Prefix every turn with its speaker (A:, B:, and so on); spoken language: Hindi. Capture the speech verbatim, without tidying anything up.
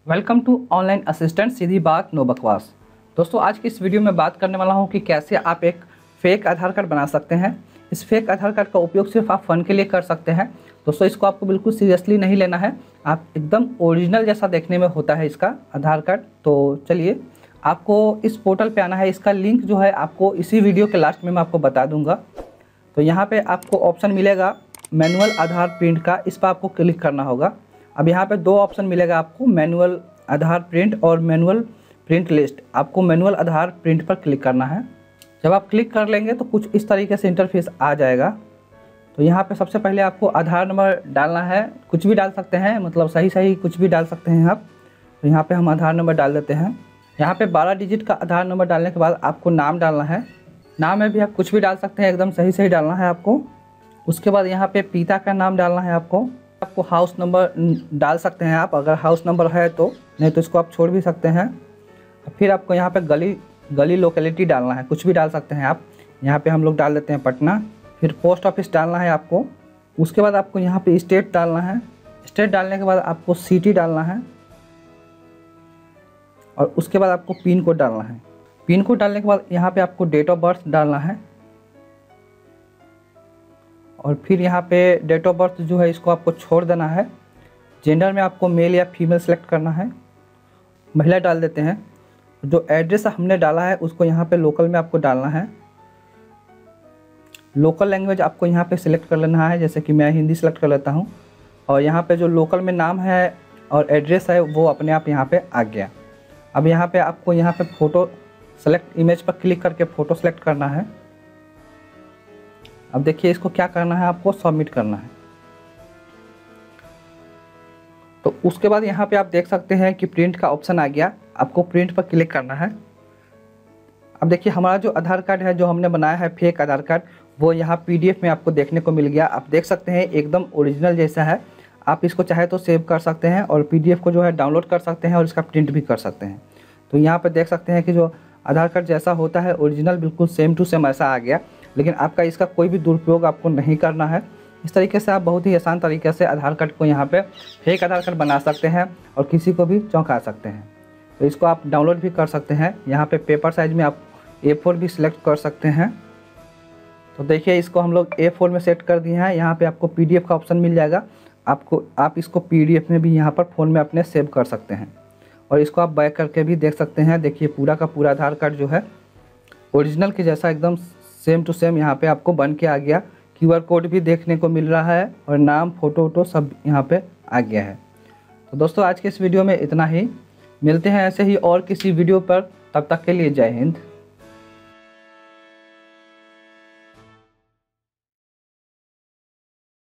A: वेलकम टू ऑनलाइन असिस्टेंट, सीधी बात नो बकवास। दोस्तों, आज की इस वीडियो में बात करने वाला हूं कि कैसे आप एक फ़ेक आधार कार्ड बना सकते हैं। इस फेक आधार कार्ड का उपयोग सिर्फ आप फ़न के लिए कर सकते हैं। दोस्तों, इसको आपको बिल्कुल सीरियसली नहीं लेना है। आप एकदम ओरिजिनल जैसा देखने में होता है इसका आधार कार्ड। तो चलिए, आपको इस पोर्टल पर आना है। इसका लिंक जो है आपको इसी वीडियो के लास्ट में मैं आपको बता दूँगा। तो यहाँ पर आपको ऑप्शन मिलेगा मैनुअल आधार प्रिंट का, इस पर आपको क्लिक करना होगा। अब यहाँ पे दो ऑप्शन मिलेगा आपको, मैनुअल आधार प्रिंट और मैनुअल प्रिंट लिस्ट। आपको मैनुअल आधार प्रिंट पर क्लिक करना है। जब आप क्लिक कर लेंगे तो कुछ इस तरीके से इंटरफेस आ जाएगा। तो यहाँ पे सबसे पहले आपको आधार नंबर डालना है। कुछ भी डाल सकते हैं, मतलब सही सही कुछ भी डाल सकते हैं आप। तो यहाँ पे हम आधार नंबर डाल देते हैं। यहाँ पे बारह डिजिट का आधार नंबर डालने के बाद आपको नाम डालना है। नाम में भी आप कुछ भी डाल सकते हैं, एकदम सही सही डालना है आपको। उसके बाद यहाँ पे पिता का नाम डालना है आपको। आपको हाउस नंबर डाल सकते हैं आप, अगर हाउस नंबर है तो, नहीं तो इसको आप छोड़ भी सकते हैं। फिर आपको यहाँ पे गली गली लोकेलिटी डालना है, कुछ भी डाल सकते हैं आप। यहाँ पे हम लोग डाल देते हैं पटना। फिर पोस्ट ऑफिस डालना है आपको। उसके बाद आपको यहाँ पे स्टेट डालना है। स्टेट डालने के बाद आपको सिटी डालना है और उसके बाद आपको पिन कोड डालना है। पिन कोड डालने के बाद यहाँ पे आपको डेट ऑफ बर्थ डालना है और फिर यहाँ पे डेट ऑफ बर्थ जो है इसको आपको छोड़ देना है। जेंडर में आपको मेल या फीमेल सेलेक्ट करना है। महिला डाल देते हैं। जो एड्रेस हमने डाला है उसको यहाँ पे लोकल में आपको डालना है। लोकल लैंग्वेज आपको यहाँ पे सिलेक्ट कर लेना है, जैसे कि मैं हिंदी सेलेक्ट कर लेता हूँ। और यहाँ पे जो लोकल में नाम है और एड्रेस है वो अपने आप यहाँ पे आ गया। अब यहाँ पे आपको यहाँ पे फ़ोटो सेलेक्ट, इमेज पर क्लिक करके फ़ोटो सेलेक्ट करना है। अब देखिए, इसको क्या करना है, आपको सबमिट करना है। तो उसके बाद यहाँ पे आप देख सकते हैं कि प्रिंट का ऑप्शन आ गया। आपको प्रिंट पर क्लिक करना है। अब देखिए, हमारा जो आधार कार्ड है, जो हमने बनाया है फेक आधार कार्ड, वो यहाँ पीडीएफ में आपको देखने को मिल गया। आप देख सकते हैं एकदम ओरिजिनल जैसा है। आप इसको चाहे तो सेव कर सकते हैं और पीडीएफ को जो है डाउनलोड कर सकते हैं और इसका प्रिंट भी कर सकते हैं। तो यहाँ पर देख सकते हैं कि जो आधार कार्ड जैसा होता है ओरिजिनल, बिल्कुल सेम टू सेम ऐसा आ गया। लेकिन आपका इसका कोई भी दुरुपयोग आपको नहीं करना है। इस तरीके से आप बहुत ही आसान तरीके से आधार कार्ड को यहाँ पे फेक आधार कार्ड बना सकते हैं और किसी को भी चौंका सकते हैं। तो इसको आप डाउनलोड भी कर सकते हैं। यहाँ पे पेपर साइज़ में आप ए फोर भी सिलेक्ट कर सकते हैं। तो देखिए, इसको हम लोग ए फोर में सेट कर दिए हैं। यहाँ पे आपको पीडीएफ का ऑप्शन मिल जाएगा। आपको आप इसको पीडीएफ में भी यहाँ पर फ़ोन में अपने सेव कर सकते हैं और इसको आप बैक करके भी देख सकते हैं। देखिए, पूरा का पूरा आधार कार्ड जो है ओरिजिनल के जैसा एकदम सेम टू सेम यहाँ पे आपको बन के आ गया। क्यूआर कोड भी देखने को मिल रहा है और नाम, फ़ोटो वोटो सब यहाँ पे आ गया है। तो दोस्तों, आज के इस वीडियो में इतना ही। मिलते हैं ऐसे ही और किसी वीडियो पर। तब तक के लिए जय हिंद।